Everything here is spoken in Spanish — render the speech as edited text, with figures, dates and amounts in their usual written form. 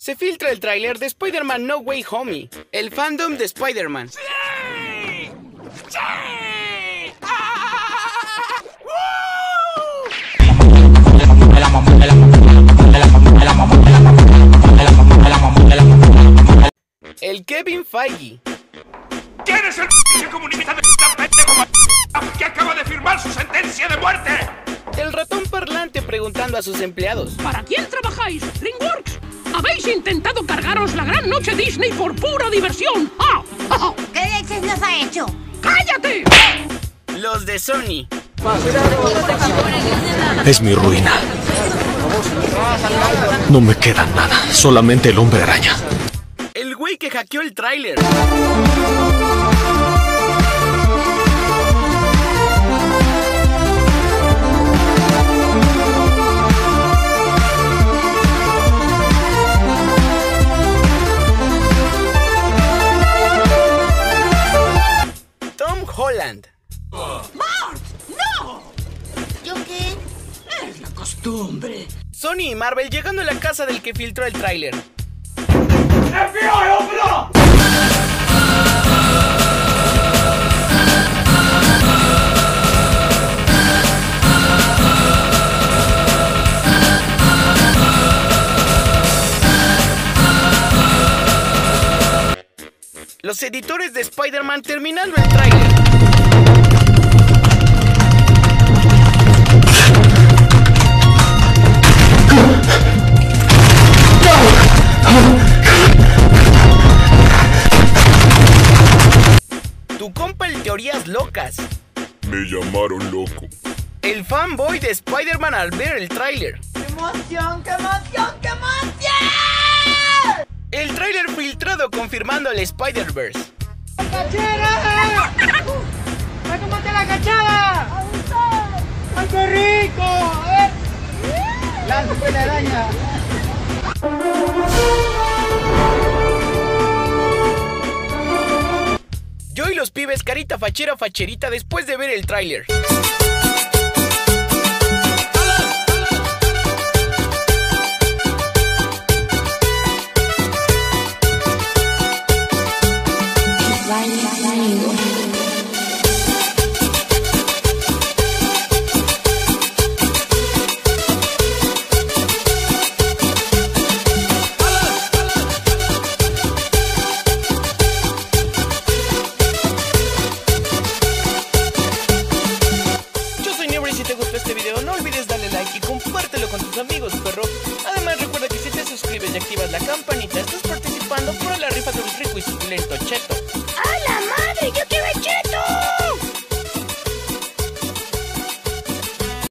Se filtra el tráiler de Spider-Man No Way Home, el fandom de Spider-Man. ¡Sí! ¡Sí! ¡Ah! El Kevin Feige. ¿Quién es el comunista de pendejo que acaba de firmar su sentencia de muerte? El ratón parlante preguntando a sus empleados. ¿Para quién trabajáis? DreamWorks. Habéis intentado cargaros la gran noche Disney por pura diversión. ¡Ah! ¡Ah! ¿Qué leches nos ha hecho? ¡Cállate! Los de Sony. Es mi ruina. No me queda nada, solamente el Hombre Araña. El güey que hackeó el tráiler. Tom Holland. ¡Bart! ¡No! ¿Yo qué? Es la costumbre. Sony y Marvel llegando a la casa del que filtró el tráiler. ¡FBI, ópera! Los editores de Spider-Man terminando el tráiler. Tu compa el Teorías Locas. Me llamaron loco. El fanboy de Spider-Man al ver el tráiler. ¡Qué emoción, qué emoción, qué emoción! El tráiler filtrado confirmando el Spider-Verse. ¡Cachera! ¡Ay, cómo te la cachada! ¡Ay, qué rico! ¡Lanza fue la araña! Yo y los pibes carita fachera facherita después de ver el tráiler. Si te gustó este video, no olvides darle like y compártelo con tus amigos, perro. Además, recuerda que si te suscribes y activas la campanita, estás participando por la rifa de un rico y suculento cheto.